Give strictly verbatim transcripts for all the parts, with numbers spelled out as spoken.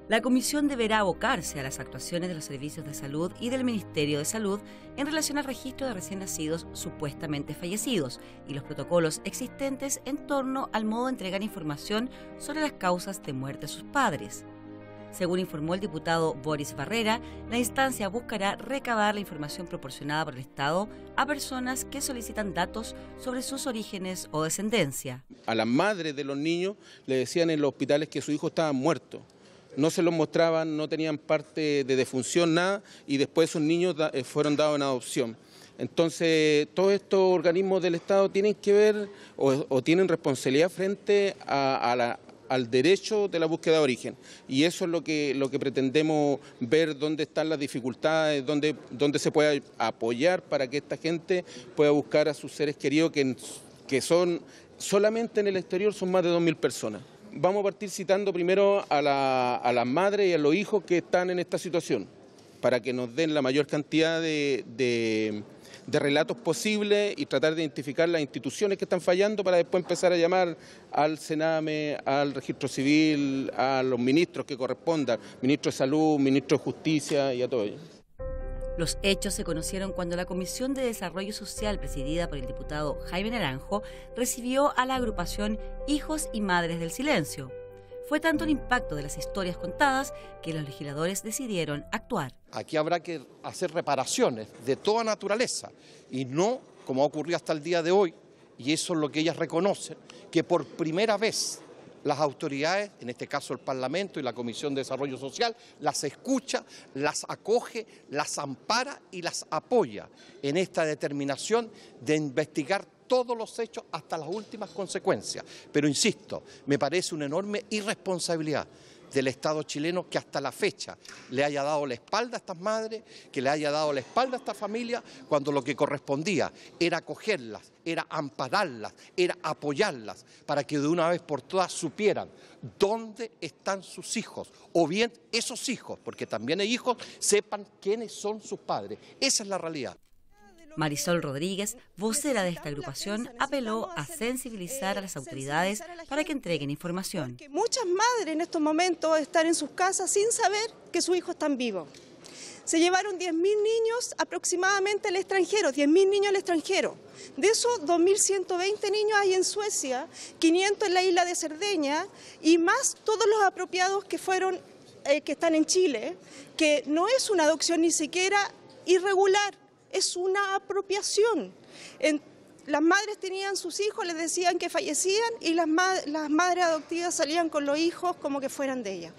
La comisión deberá abocarse a las actuaciones de los servicios de salud y del Ministerio de Salud en relación al registro de recién nacidos supuestamente fallecidos y los protocolos existentes en torno al modo de entregar información sobre las causas de muerte de sus padres. Según informó el diputado Boris Barrera, la instancia buscará recabar la información proporcionada por el Estado a personas que solicitan datos sobre sus orígenes o descendencia. A las madres de los niños le decían en los hospitales que su hijo estaba muerto. No se los mostraban, no tenían parte de defunción, nada, y después esos niños fueron dados en adopción. Entonces, todos estos organismos del Estado tienen que ver o, o tienen responsabilidad frente a, a la, al derecho de la búsqueda de origen. Y eso es lo que, lo que pretendemos ver, dónde están las dificultades, dónde, dónde se puede apoyar para que esta gente pueda buscar a sus seres queridos, que, que son solamente en el exterior son más de dos mil personas. Vamos a partir citando primero a, la, a las madres y a los hijos que están en esta situación, para que nos den la mayor cantidad de, de, de relatos posibles y tratar de identificar las instituciones que están fallando para después empezar a llamar al Sename, al Registro Civil, a los ministros que correspondan, ministro de Salud, ministro de Justicia y a todo ello. Los hechos se conocieron cuando la Comisión de Desarrollo Social, presidida por el diputado Jaime Naranjo, recibió a la agrupación Hijos y Madres del Silencio. Fue tanto el impacto de las historias contadas que los legisladores decidieron actuar. Aquí habrá que hacer reparaciones de toda naturaleza y no, como ha ocurrido hasta el día de hoy, y eso es lo que ellas reconocen, que por primera vez las autoridades, en este caso el Parlamento y la Comisión de Desarrollo Social, las escucha, las acoge, las ampara y las apoya en esta determinación de investigar todos los hechos hasta las últimas consecuencias. Pero insisto, me parece una enorme irresponsabilidad del Estado chileno que hasta la fecha le haya dado la espalda a estas madres, que le haya dado la espalda a esta familia, cuando lo que correspondía era acogerlas, era ampararlas, era apoyarlas, para que de una vez por todas supieran dónde están sus hijos, o bien esos hijos, porque también hay hijos, sepan quiénes son sus padres. Esa es la realidad. Marisol Rodríguez, vocera de esta agrupación, apeló a sensibilizar a las autoridades para que entreguen información. Muchas madres en estos momentos están en sus casas sin saber que sus hijos están vivos. Se llevaron diez mil niños aproximadamente al extranjero, diez mil niños al extranjero. De esos, dos mil ciento veinte niños hay en Suecia, quinientos en la isla de Cerdeña y más todos los apropiados que, fueron, eh, que están en Chile, que no es una adopción ni siquiera irregular. Es una apropiación. En, las madres tenían sus hijos, les decían que fallecían y las, ma las madres adoptivas salían con los hijos como que fueran de ellas,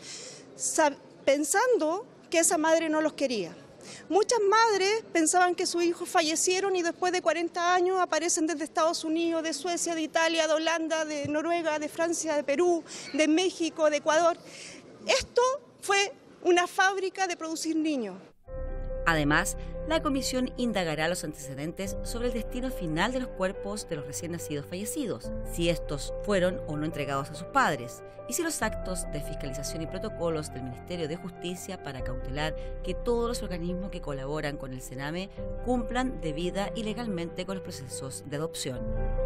pensando que esa madre no los quería. Muchas madres pensaban que sus hijos fallecieron y después de cuarenta años aparecen desde Estados Unidos, de Suecia, de Italia, de Holanda, de Noruega, de Francia, de Perú, de México, de Ecuador. Esto fue una fábrica de producir niños. Además, la comisión indagará los antecedentes sobre el destino final de los cuerpos de los recién nacidos fallecidos, si estos fueron o no entregados a sus padres, y si los actos de fiscalización y protocolos del Ministerio de Justicia para cautelar que todos los organismos que colaboran con el Sename cumplan debida y legalmente con los procesos de adopción.